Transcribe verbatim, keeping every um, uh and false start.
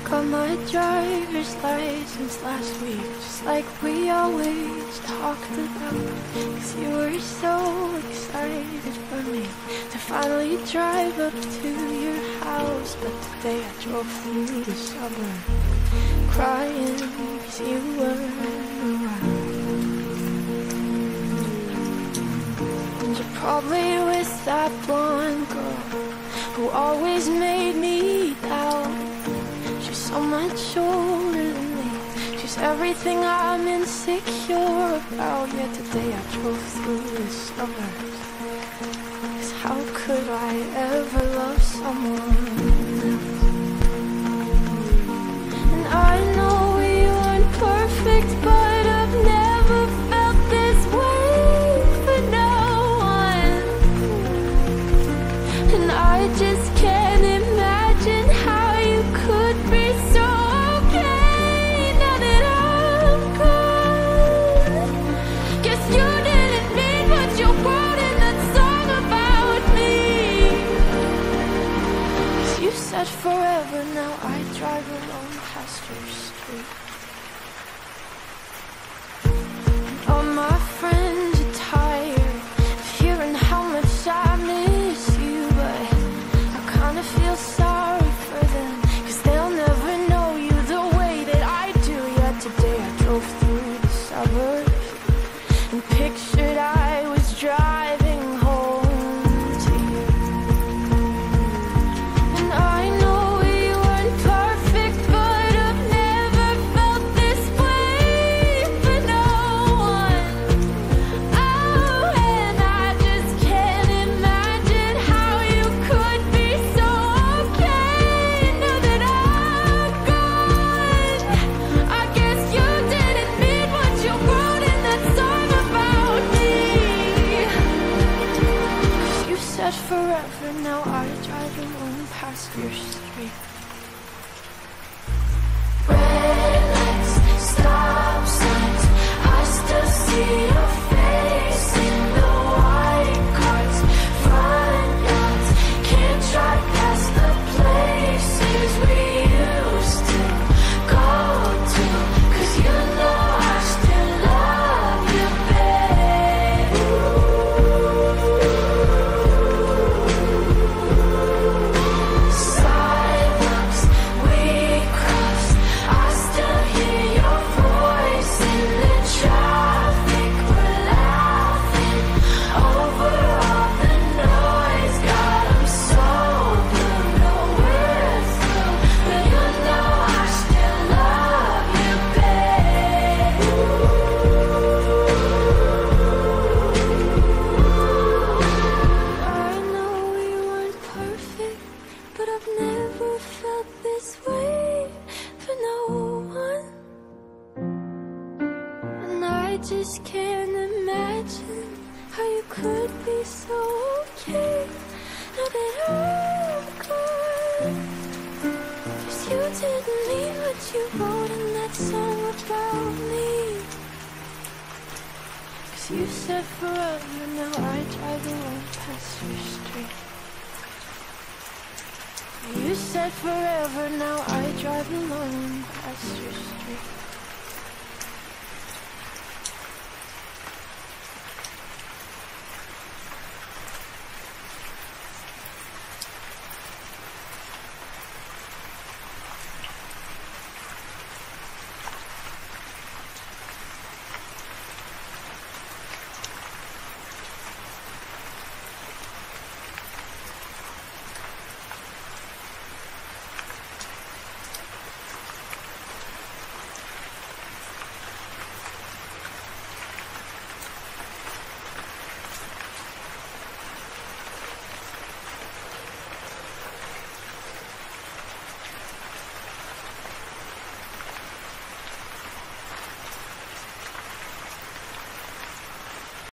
got my driver's license last week, just like we always talked about. Cause you were so excited for me to finally drive up to your house. But today I drove through the suburbs crying cause you weren't around. And you're probably with that blonde girl who always made me doubt. She's so much older than me, she's everything I'm insecure about. Yet today I drove through the suburbs, cause how could I ever love someone else? And I know we weren't perfect, but I've never felt this way for no one. And I just can't imagine how you could be so okay now that I'm gone. Guess you didn't mean what you wrote in that song about me. Cause you said forever, now I drive alone past your street. And all my friends are tired of hearing how much I miss you, but I kinda feel sorry for them, cause they'll never know you the way that I do. Yet today I drove through the suburbs and pictured I was driving home to you. And I know we weren't perfect, but I've never felt this way for no one. Oh, and I just can't imagine how you could be so okay now that I'm gone. I guess you didn't mean what you wrote in that song about me. Cause you said forever, now I drive alone past your street. Red lights, stop signs, I still see your face in the white cars, front yards. Can't drive past the places we used to go to, cause you know I still love you, babe. Sidewalks we crossed, I still hear your voice in the traffic. We're laughing over all the noise. God, I'm so blue, no we're through, but you know I still love you, babe. I know we weren't perfect, but I've never felt this way for no one. And I just can't imagine how you could be so okay now that I'm gone. Cause you didn't mean what you wrote in that song about me. Cause you said forever, now I drive alone past your street. You said forever, now I drive alone past your street.